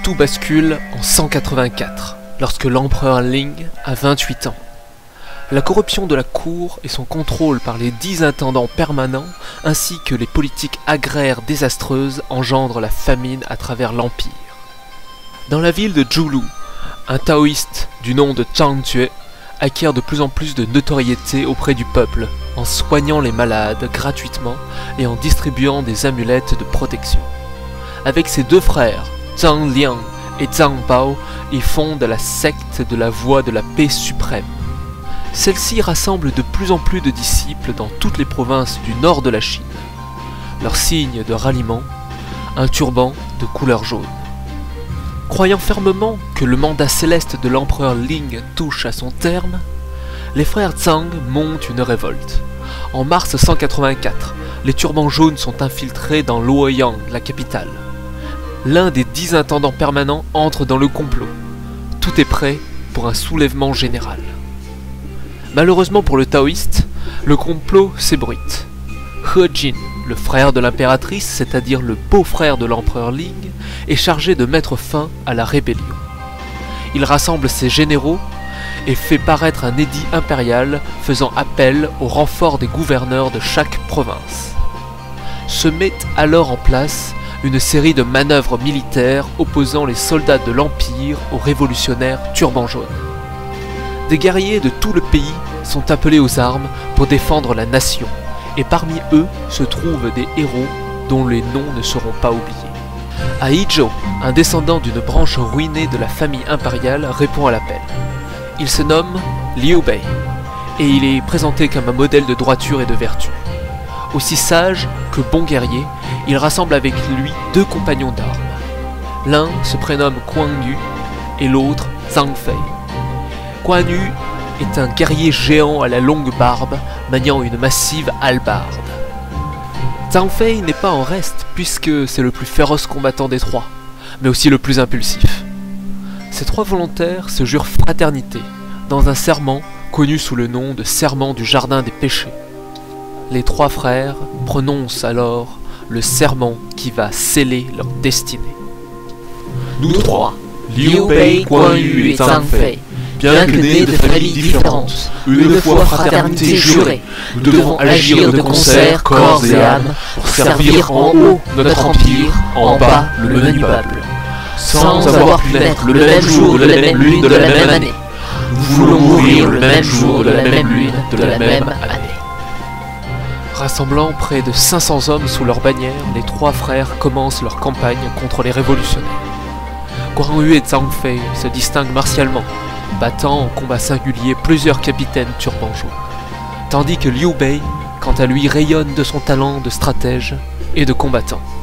Tout bascule en 184, lorsque l'empereur Ling a 28 ans. La corruption de la cour et son contrôle par les 10 intendants permanents, ainsi que les politiques agraires désastreuses engendrent la famine à travers l'empire. Dans la ville de Zhulu, un taoïste du nom de Zhang Jue acquiert de plus en plus de notoriété auprès du peuple, en soignant les malades gratuitement et en distribuant des amulettes de protection. Avec ses deux frères, Zhang Liang et Zhang Bao, il fonde la secte de la Voie de la Paix suprême. Celle-ci rassemble de plus en plus de disciples dans toutes les provinces du nord de la Chine. Leur signe de ralliement, un turban de couleur jaune. Croyant fermement que le mandat céleste de l'empereur Ling touche à son terme, les frères Zhang montent une révolte. En mars 184, les turbans jaunes sont infiltrés dans Luoyang, la capitale. L'un des 10 intendants permanents entre dans le complot. Tout est prêt pour un soulèvement général. Malheureusement pour le taoïste, le complot s'ébruite. He Jin, le frère de l'impératrice, c'est-à-dire le beau-frère de l'empereur Ling, est chargé de mettre fin à la rébellion. Il rassemble ses généraux et fait paraître un édit impérial faisant appel au renfort des gouverneurs de chaque province. Se met alors en place une série de manœuvres militaires opposant les soldats de l'Empire aux révolutionnaires turbans jaunes. Des guerriers de tout le pays sont appelés aux armes pour défendre la nation, et parmi eux se trouvent des héros dont les noms ne seront pas oubliés. Aizhou, un descendant d'une branche ruinée de la famille impériale, répond à l'appel. Il se nomme Liu Bei, et il est présenté comme un modèle de droiture et de vertu. Aussi sage que bon guerrier, il rassemble avec lui 2 compagnons d'armes. L'un se prénomme Guan Yu et l'autre Zhang Fei. Guan Yu est un guerrier géant à la longue barbe, maniant une massive hallebarde. Zhang Fei n'est pas en reste, puisque c'est le plus féroce combattant des 3, mais aussi le plus impulsif. Ces 3 volontaires se jurent fraternité, dans un serment connu sous le nom de serment du jardin des péchés. Les 3 frères prononcent alors le serment qui va sceller leur destinée. Nous 3, Liu Bei, Guan Yu et Zhang Fei, bien que nés de familles différentes, une fois fraternité jurée, nous devons agir de concert, corps et âme, pour servir en haut notre empire, en bas le menu peuple. Sans avoir pu naître le même jour de la même lune de la même année, nous voulons mourir le même jour de la même lune de la même année. Rassemblant près de 500 hommes sous leur bannière, les 3 frères commencent leur campagne contre les révolutionnaires. Guan Yu et Zhang Fei se distinguent martialement, battant en combat singulier plusieurs capitaines turbans jaunes. Tandis que Liu Bei, quant à lui, rayonne de son talent de stratège et de combattant.